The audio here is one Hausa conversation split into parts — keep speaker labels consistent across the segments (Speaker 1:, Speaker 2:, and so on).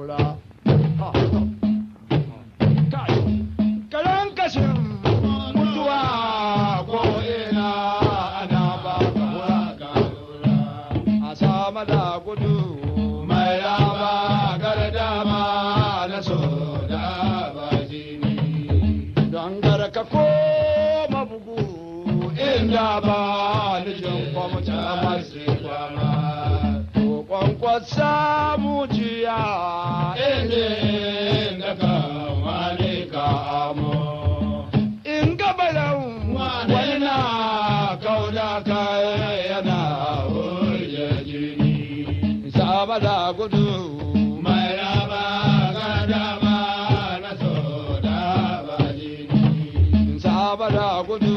Speaker 1: lura karan kashin mutuwa ko ina ana ba ka lura a sama da gudu mai raba gardama na so da bajini don garka ko mabugu inda ba nijin kwamta masu kwama to kwankwasa mujiya inda ka wani ka amo in gabalan wani na kauda kai yana hurje jini saba da gudu mai raba gardama na so da bajini saba da gudu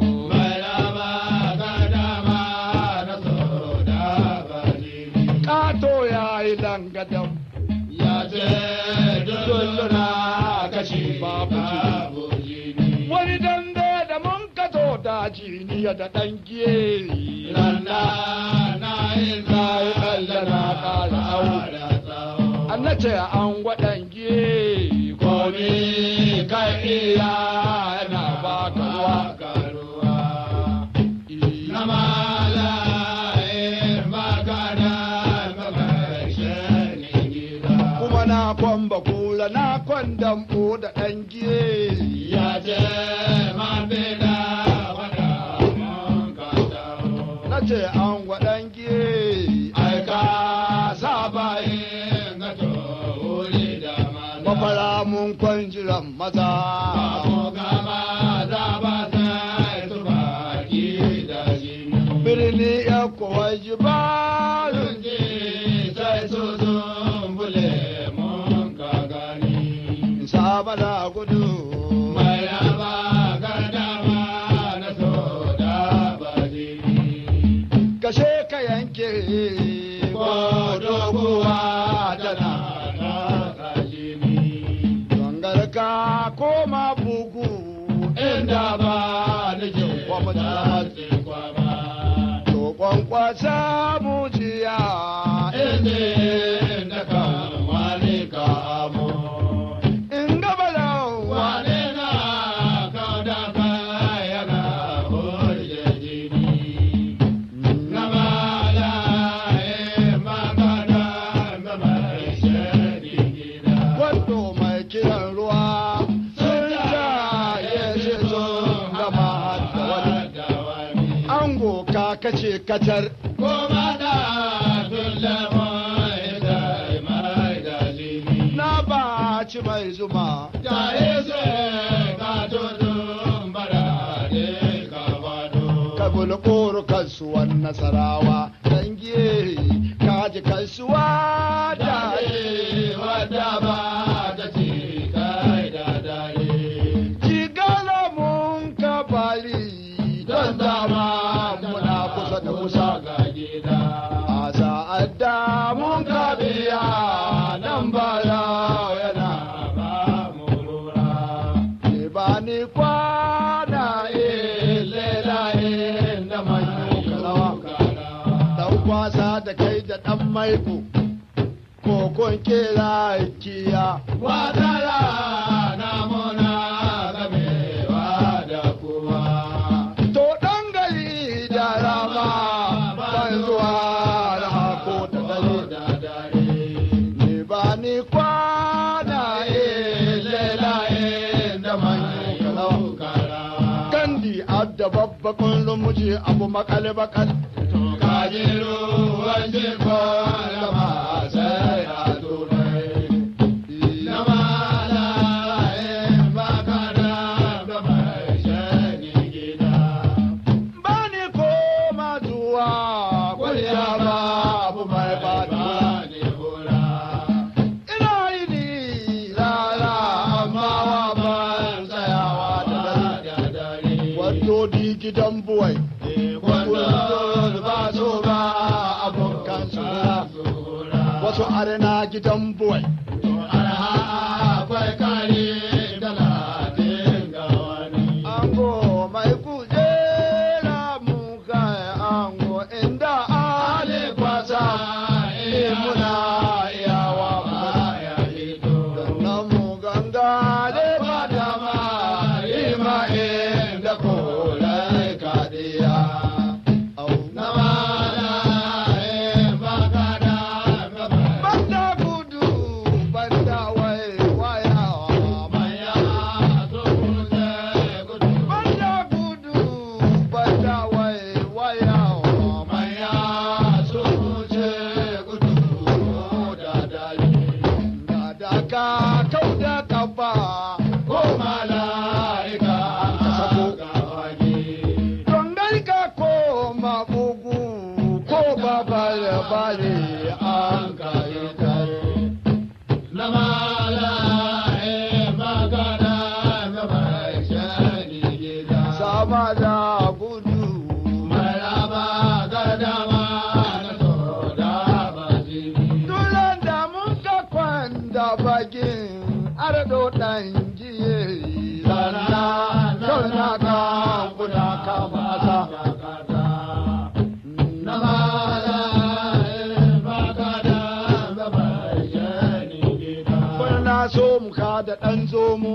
Speaker 1: dangadam ya ce dulluna kashi babu jini wani dambe da mun kato daji ni da dan giye randa na yi tsalle na kara an na ce an gwadan giye komi kai iya yana baka ruwa na mala na kwamba kula na kwandan da ɗan giye ya ce ma beda wada na ce an gwaɗan giye aika saba yin gato wuri da maza mafara mun kwanjiran maza gama za ba sai su baki da jini birni ya kowa ji ba sai su zumbule saba da gudu mai raba gardama na so da bajini kashe ka yanke ko doguwa tana ta jini dongar ka koma bugu inda ba nake kwamata kwama to kwankwasa mujiya inda ka wani ka amo kace katar goma da dullama mai da jini na ba ci mai zuma da yese ka tudun bara de ka wado ka bulkur kasuwan nasarawa dangiye kaji kasuwa da wadda ba ta ci kai da dare ci galamun ka bali don dama da kusa ga gida a sa'ad da mun ka biya nan bala yana ba mu lura ne ba ni kwana lela da mai kalawa dan kwasa da kai da dan maiko kokon kera kiya wadala na mona gamewa da kowa to dan gari da rama ban zuwa da hako da dare ni ba ni kwana lela da manyan kalawa kandi adda babba kullum muje abu makal bakal to kajiru wanje ko lama sai a tunai gidan buwai kullum ba so ba abokan sura wasu arena gidan buwai akwai kare talatin ga wani ango mai kujera muka ango inda ale kwasa muna iyawa ba bare an kai tare na mala magana ga mai shani gida sama da gudu maraba gardama na so da baji dulan da mun ka kwanda bagin ardo dan jiye sana sana ka guda ka masa so mu ka da ɗan zomo.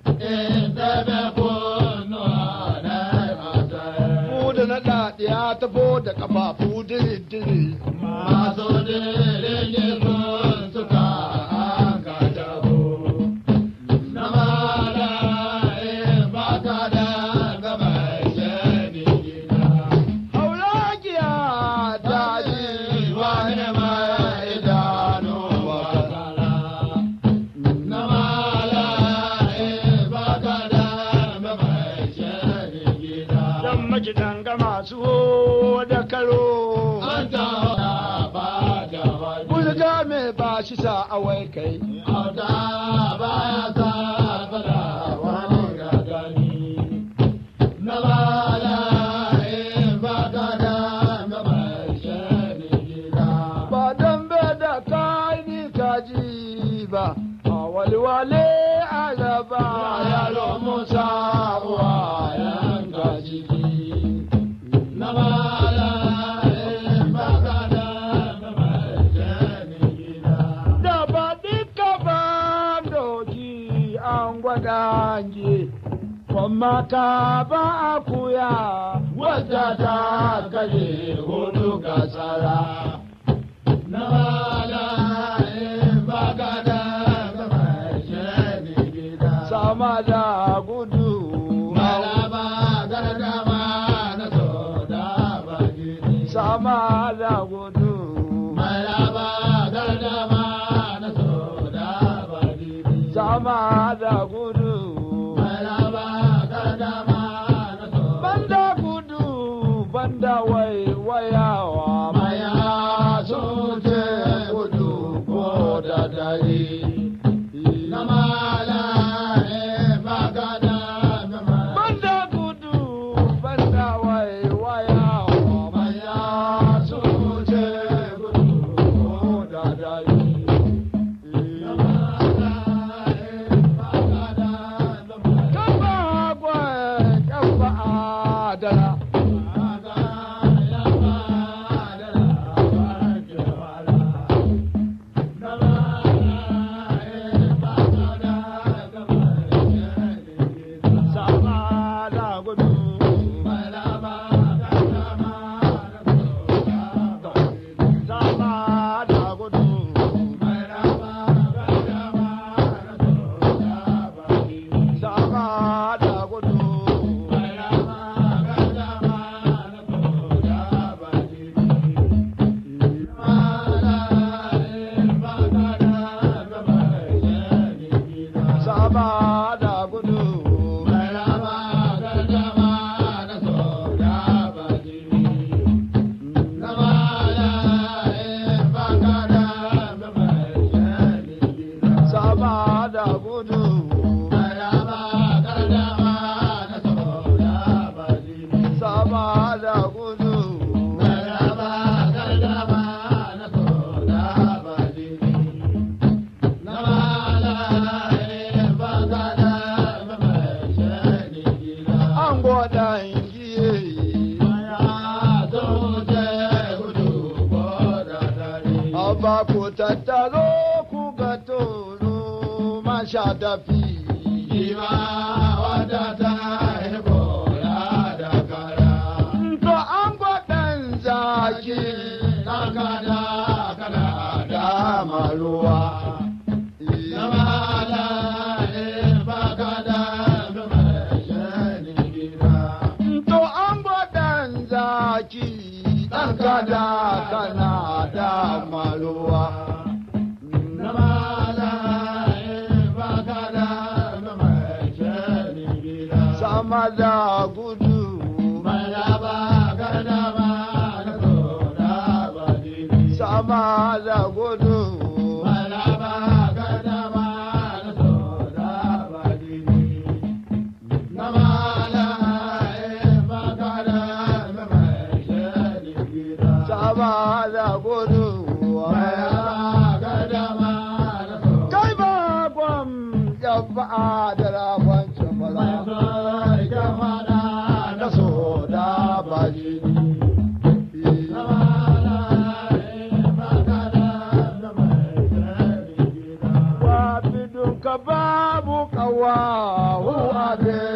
Speaker 1: Mu da na ɗaɗiya ta bo da ƙafafu diri-diri. Masu diri suka hanga jabo. Na mala ba ka da gaba shani gida. Haulagiya daji wani mai idanu wakala. Gidan ga masu da karo Bulga me ba shi sa awai kai Auta ba ya sa fada wani gagani Na bala ba ka da gaba shani gida Ba don be da kai ni kaji ba A walwale alaba yaro musa wa yanka jiki Dangi kuma ka ba akuya wadda ta kaje hudu kasara na bala ba ka da gaba shani gida sama da gudu malaba gargama na so da bagi sama da gudu malaba gargama na so da bagi sama da gudu banda waiwayawa maya sun ce gudu ko da dare na mala baka da banda gudu banda waiwayawa maya sun ce gudu ko da dare na mala baka da kaba gwai kaba adala Ba ku tattaro ku ga toro masha tafi jima wadda ta haibola da kara. To an gwaɗan zaki kaka da kana da maruwa. To an gwaɗan zaki kada kana da maluwa na mala ba kada mai shani gida sama da gudu mala ba kada ma na so da sama da gudu
Speaker 2: Malaba gadama na so da bajini. Namala bakara mai shari gida.
Speaker 1: sama da gudu
Speaker 2: Malaba gadama na so.
Speaker 1: kai ba gwam yabba da rabancin
Speaker 2: Mai
Speaker 1: maza
Speaker 2: so jamana
Speaker 1: na so da bajini
Speaker 2: Namala bakara mai shari gida.
Speaker 1: wa bidun ka babu kawa huwa be